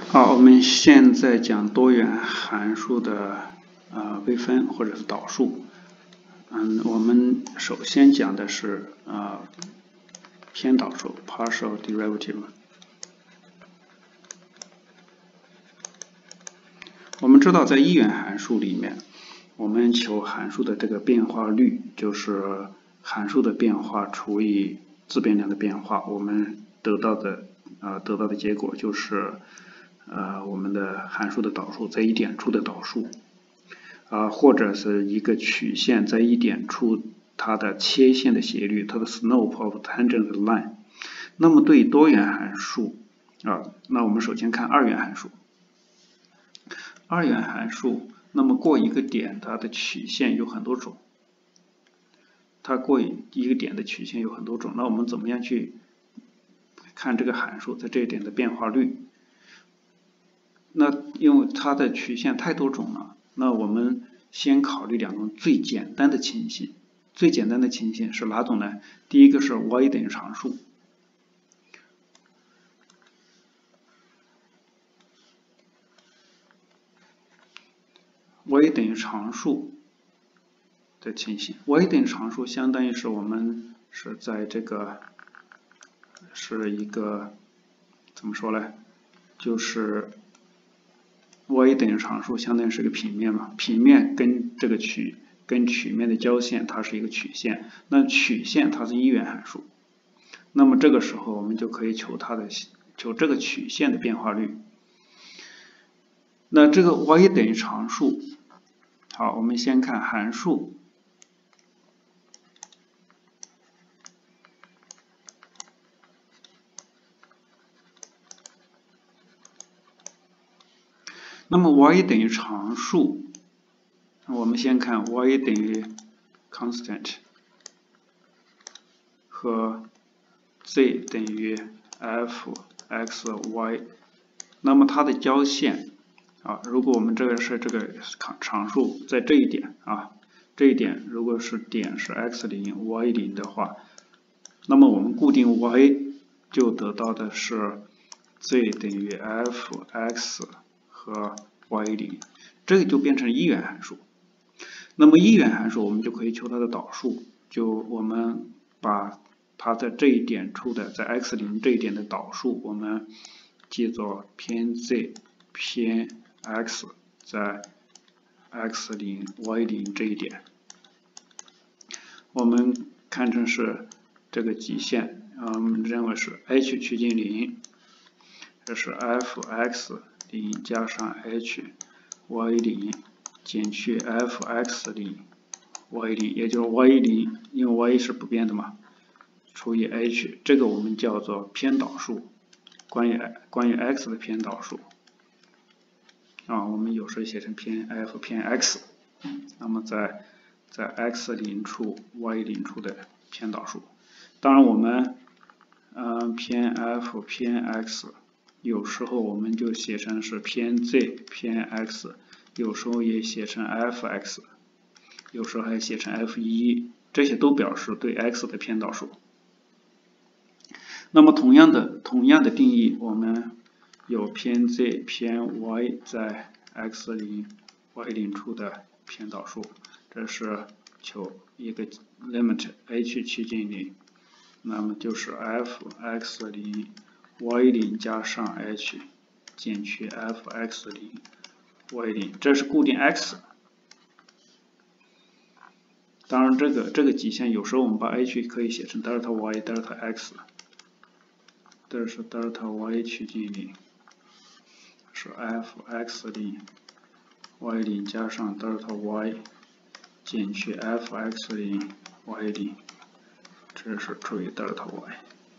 好，我们现在讲多元函数的微分或者是导数。我们首先讲的是偏导数 （partial derivative）。我们知道，在一元函数里面，我们求函数的这个变化率，就是函数的变化除以自变量的变化，我们得到的结果就是我们的函数的导数在一点处的导数，或者是一个曲线在一点处它的切线的斜率，它的 slope of tangent line。那么对于多元函数那我们首先看二元函数。二元函数，那么过一个点，它的曲线有很多种。它过一个点的曲线有很多种，那我们怎么样去看这个函数在这一点的变化率？那因为它的曲线太多种了，那我们先考虑两种最简单的情形。最简单的情形是哪种呢？第一个是 y 等于常数。y 等于常数的情形 ，y 等于常数相当于是我们是在这个是一个怎么说呢？就是 y 等于常数相当于是个平面嘛，平面跟这个曲面的交线它是一个曲线，那曲线它是一元函数，那么这个时候我们就可以求这个曲线的变化率。那这个 y 等于常数，好，我们先看函数。那么 y 等于常数，我们先看 y 等于 constant 和 z 等于 f(x,y)， 那么它的交线如果我们这个是这个常数在这一点这一点如果是点是 x0、y0 的话，那么我们固定 y 就得到的是 z 等于 f(x) 和 y0， 这个就变成一元函数。那么一元函数我们就可以求它的导数，就我们把它在这一点处的在 x0 这一点的导数，我们记作偏 z 偏 x 在 x0、y0 这一点，我们看成是这个极限，认为是 h 趋近0，这是 f(x0) 加上 h(y0) 减去 f(x0)(y0) 也就是 y0， 因为 y 是不变的嘛，除以 h， 这个我们叫做偏导数，关于 x 的偏导数我们有时候写成偏 f 偏 x， 那么在x0处 y0 处的偏导数。当然我们偏 f 偏 x， 有时候我们就写成是偏 z 偏 x， 有时候也写成 f(x), 有时候还写成 f(1), 这些都表示对 x 的偏导数。那么同样的定义，我们有偏 z 偏 y 在 x0、y0 处的偏导数，这是求一个 limit h 趋近0，那么就是 f(x0)(y0) 加上 h 减去 f(x0)(y0) 这是固定 x。当然这个极限有时候我们把 h 可以写成 delta y、delta x， 这是 delta y 趋近0，是 f(x0)(y0) 加上 delta y 减去 f(x0)(y0), 这是除以 delta y。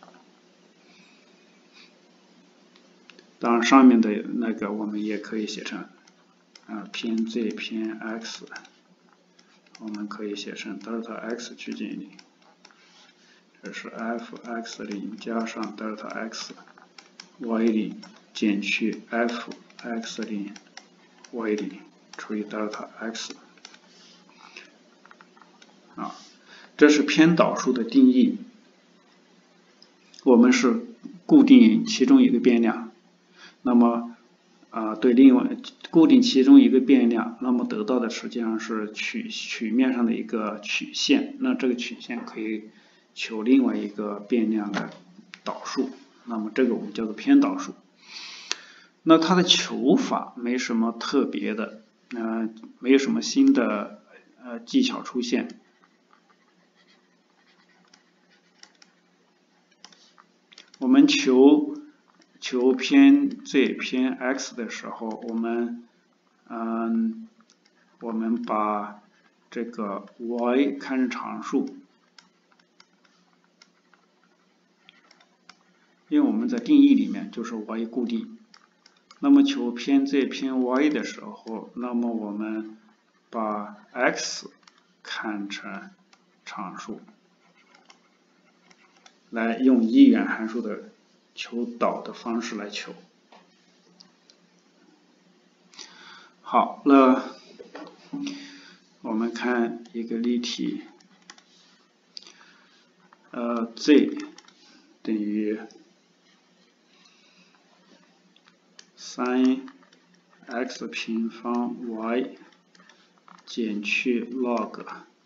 当然上面的那个我们也可以写成偏 z 偏 x， 我们可以写成 delta x 趋近0，这是 f(x0) 加上 delta x y0 减去 f(x0)(y0) 除以 delta x。这是偏导数的定义，我们是固定其中一个变量。那么对另外固定其中一个变量，那么得到的实际上是曲面上的一个曲线，那这个曲线可以求另外一个变量的导数，那么这个我们叫做偏导数。那它的求法没什么特别的，没有什么新的技巧出现。我们求偏 z 偏 x 的时候，我们把这个 y 看成常数，因为我们在定义里面就是 y 固定。那么求偏 z 偏 y 的时候，那么我们把 x 看成常数，来用一元函数的求导的方式来求。好，那我们看一个例题，z 等于3x 平方 y 减去 log，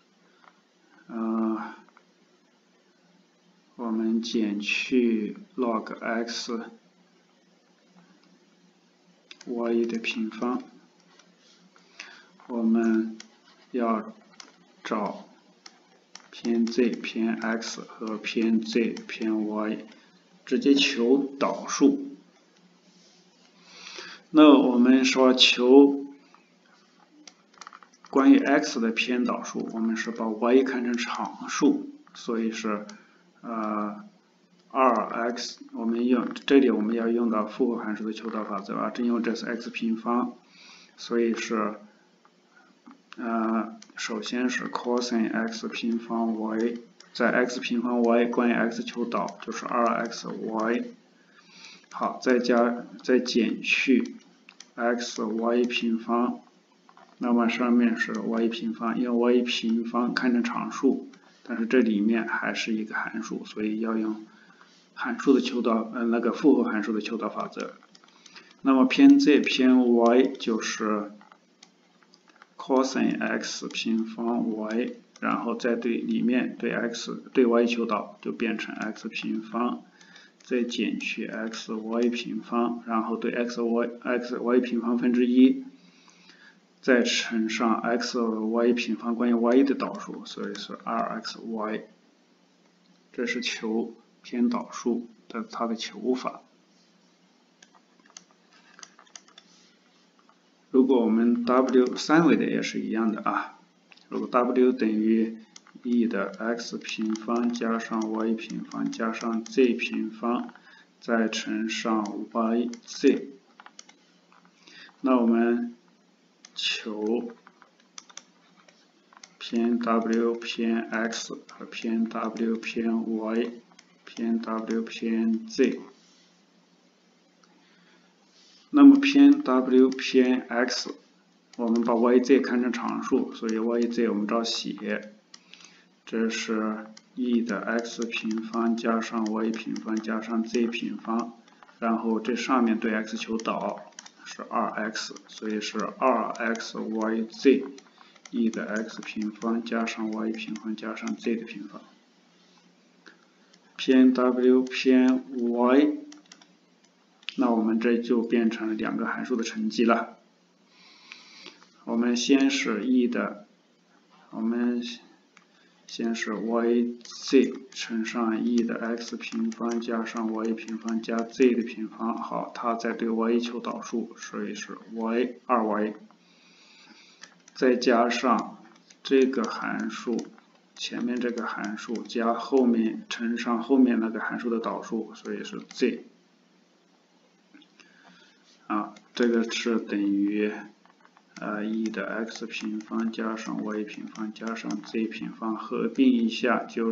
我们减去 log x y 的平方，我们要找偏 z 偏 x 和偏 z 偏 y， 直接求导数。那我们说求关于 x 的偏导数，我们是把 y 看成常数，所以是2x， 我们这里我们要用到复合函数的求导法则啊，因为这是 x 平方，所以是首先是 cosine x 平方 y， 在 x 平方 y 关于 x 求导就是 2xy， 好，再减去 xy 平方，那么上面是 y 平方，因为 y 平方看成常数，但是这里面还是一个函数，所以要用函数的求导复合函数的求导法则。那么偏 z 偏 y 就是 cosine x 平方 y， 然后再对里面对 y 求导，就变成 x 平方，再减去 xy 平方，然后对 xy 平方分之一，再乘上 xy 平方关于 y 的导数，所以是 2xy。这是求偏导数的它的求法。如果我们 w 三维的也是一样的啊，如果 w 等于 e 的 x 平方加上 y 平方加上 z 平方再乘上 yz， 那我们求偏 w 偏 x 和偏 w 偏 y 偏 w 偏 z。那么偏 w 偏 x， 我们把 yz 看成常数，所以 yz 我们照写，这是 e 的 x 平方加上 y 平方加上 z 平方，然后这上面对 x 求导是 2x， 所以是 2xyz e 的 x 平方加上 y 平方加上 z 的平方。偏 w 偏 y， 那我们这就变成了两个函数的乘积了。我们先是 e 的，我们先是 yz 乘上 e 的 x 平方加上 y 平方加 z 的平方，好，它再对 y 求导数，所以是 2y， 再加上这个函数，前面这个函数加后面乘上后面那个函数的导数，所以是 z。这个是等于e 的 x 平方加上 y 平方加上 z 平方，合并一下就是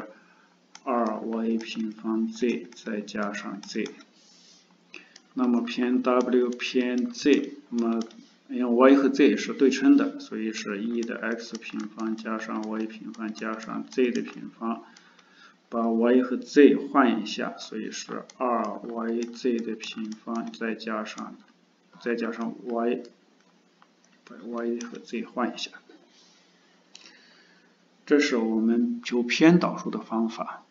2y 平方 z 再加上 z。那么偏 w 偏 z， 那么因为 y 和 z 是对称的，所以是 e 的 x 平方加上 y 平方加上 z 的平方。把 y 和 z 换一下，所以是 2yz 的平方再加上再加上 y， 把 y 和 z 换一下。这是我们求偏导数的方法。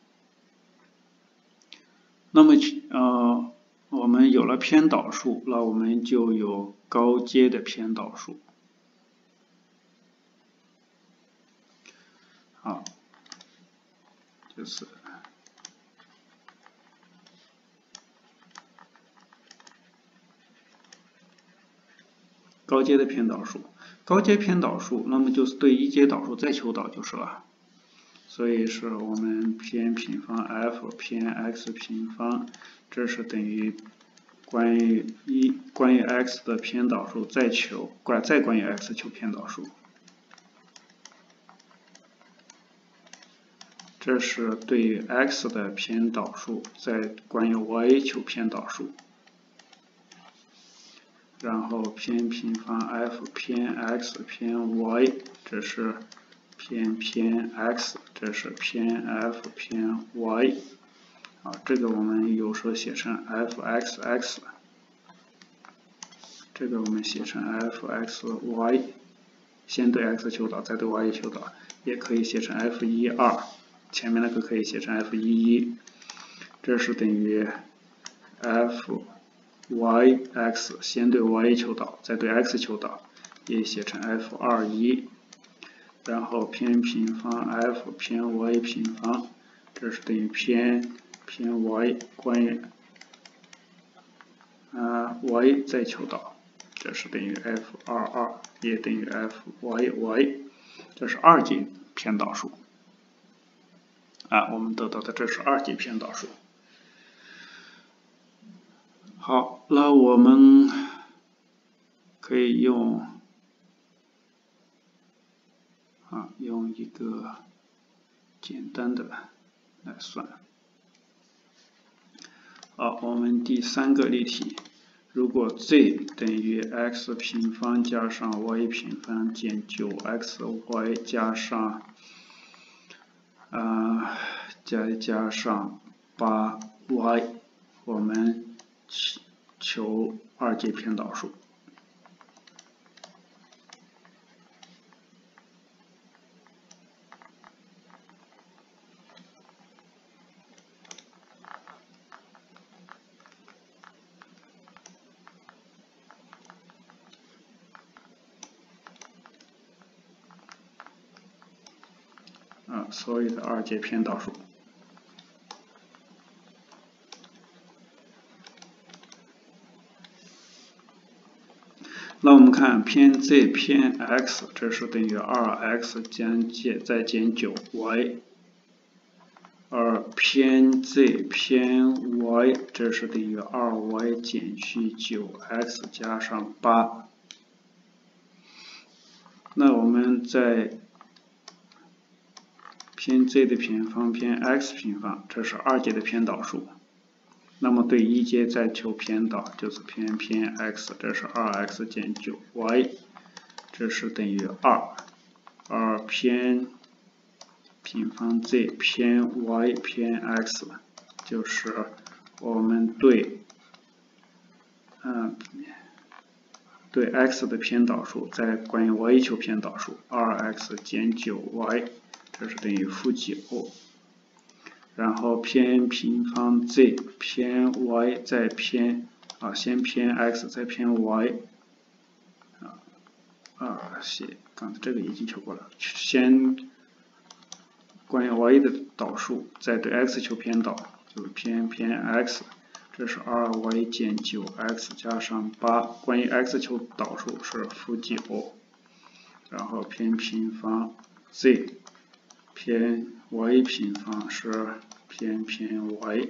那么我们有了偏导数，那我们就有高阶的偏导数。好，就是高阶的偏导数。高阶偏导数，那么就是对一阶导数再求导就是了。所以是我们偏平方 f 偏 x 平方，这是等于关于x 的偏导数再关于 x 求偏导数。这是对于 x 的偏导数再关于 y 求偏导数。然后偏平方 f 偏 x 偏 y， 这是偏 x， 这是偏 f 偏 y。这个我们有时候写成 f(x)(x)， 这个我们写成 f(x)(y)， 先对 x 求导，再对 y 求导，也可以写成 f(1,2)， 前面那个可以写成 f(1,1)， 这是等于 f(y)(x) 先对 y 求导，再对 x 求导，也写成 f(2,1)， 然后偏平方 f 偏 y 平方，这是等于偏 y 关于y 再求导，这是等于 f(2,2) 也等于 f(y)(y)， 这是二阶偏导数。我们得到的这是二阶偏导数。好，那我们可以用一个简单的来算。好，我们第三个例题，如果 z 等于 x 平方加上 y 平方减 9xy 加上再加上 8y， 我们求二阶偏导数。所有的二阶偏导数。那我们看偏 z 偏 x， 这是等于 2x 再减 9y， 而偏 z 偏 y， 这是等于 2y 减去 9x 加上8。那我们在偏 z 的平方偏 x 平方，这是二阶的偏导数。那么对一阶再求偏导，就是偏 x， 这是 2x 减 9y， 这是等于2。而偏平方 z 偏 y 偏 x， 就是我们对x 的偏导数再关于 y 求偏导数， 2x 减 9y， 这是等于负9。然后偏平方 z 偏 y 再偏先偏 x 再偏 y， 刚才这个已经求过了，先关于 y 的导数，再对 x 求偏导，就是偏 x， 这是 2y 减 9x 加上8，关于 x 求导数是负9，然后偏平方 z 偏 y 平方是偏 y，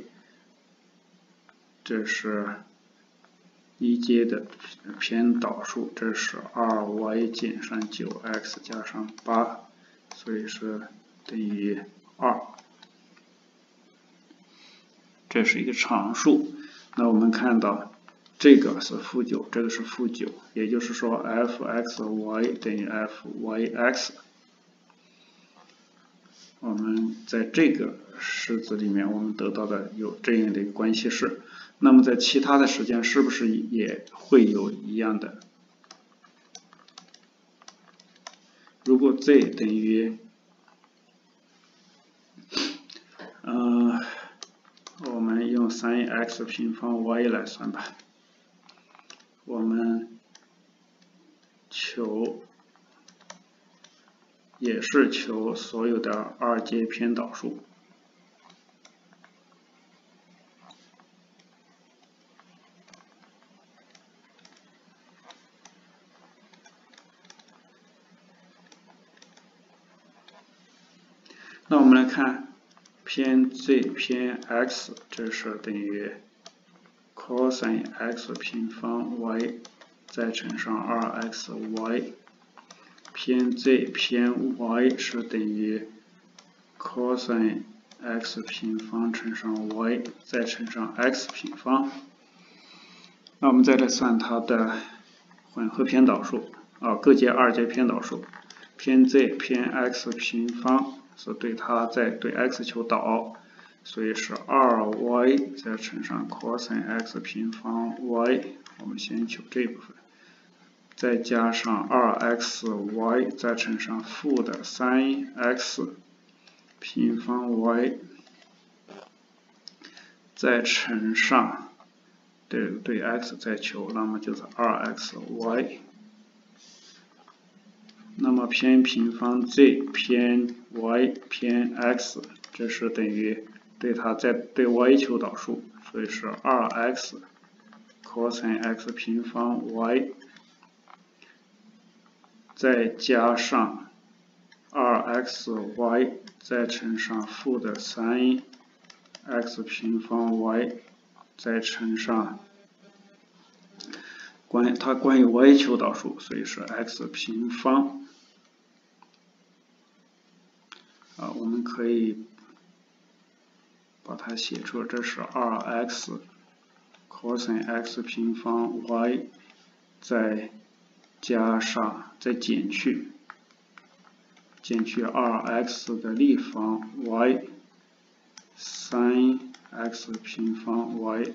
这是一阶的偏导数，这是 2y 减上 9x 加上8，所以是等于2。这是一个常数。那我们看到这个是负9，这个是负9，也就是说 f(x)(y) 等于 f(y)(x)。我们在这个式子里面，我们得到的有这样的一个关系式。 那么在其他的时间是不是也会有一样的？如果 z 等于我们用3x 平方 y 来算吧。我们也是求所有的二阶偏导数。那我们来看偏 z 偏 x， 这是等于 cosine x 平方 y 再乘上 2xy， 偏 z 偏 y 是等于 cosine x 平方乘上 y 再乘上 x 平方。那我们再来算它的混合偏导数各阶二阶偏导数，偏 z 偏 x 平方是对它在对 x 求导，所以是 2y 再乘上 cosine x 平方 y， 我们先求这部分，再加上 2xy 再乘上负的 3x 平方 y， 再乘上对 x 再求，那么就是 2xy。那么偏平方 z 偏 y 偏 x， 这是等于对它在对 y 求导数，所以是 2x cosine x 平方 y， 再加上 2xy 再乘上负的 3x 平方 y， 再乘上它关于 y 求导数，所以是 x 平方。我们可以把它写出，这是 2x cosine x 平方 y， 再加上再减去 2x 的立方 y， 3x 平方 y。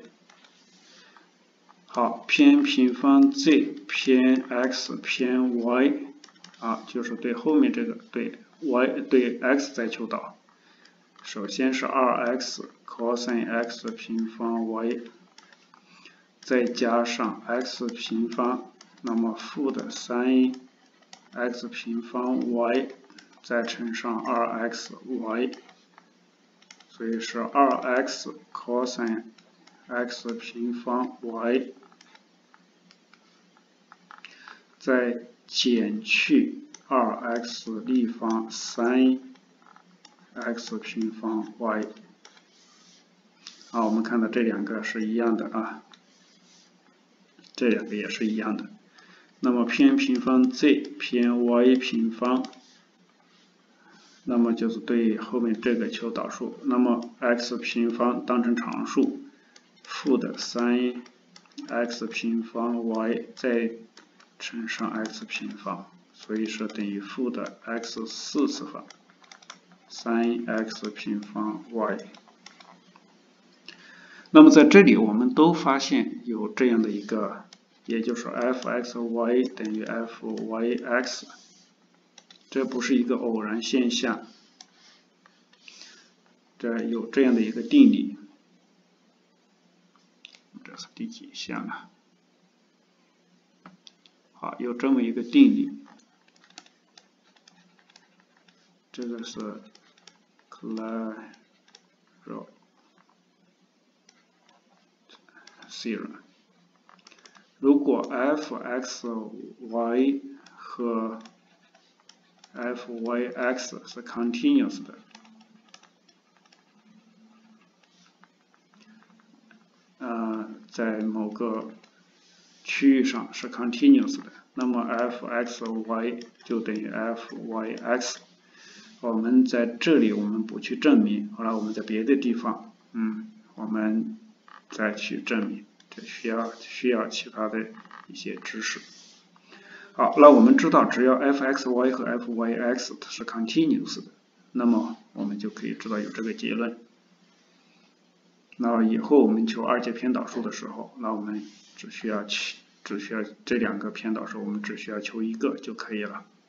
好，偏平方 z 偏 x 偏 y 就是对后面这个对 y 对 x 再求导。首先是 2x cosine x 平方 y， 再加上 x 平方，那么负的 3x 平方 y， 再乘上 2xy， 所以是 2x cosine x 平方 y， 再减去 2x 立方 3x 平方 y。我们看到这两个是一样的这两个也是一样的。那么偏平方 z 偏 y 平方，那么就是对后面这个求导数，那么 x 平方当成常数，负的 3x 平方 y 再乘上 x 平方，所以是等于负的 x 4次方 3x 平方 y。那么在这里我们都发现有这样的一个，也就是 f(x,y) 等于 f(y,x)， 这不是一个偶然现象，这有这样的一个定理。这是第几项啊？好，有这么一个定理，这个是 Clairaut theorem。如果 f(x,y) 和 f(y,x) 是 continuous 的，在某个区域上是 continuous 的，那么 f(x,y) 就等于 f(y,x)。我们在这里我们不去证明，后来我们在别的地方，我们再去证明，这需要其他的一些知识。好，那我们知道只要 f(x,y) 和 f(y,x) 是 continuous 的，那么我们就可以知道有这个结论。 那以后我们求二阶偏导数的时候，那我们只需要这两个偏导数，我们只需要求一个就可以了。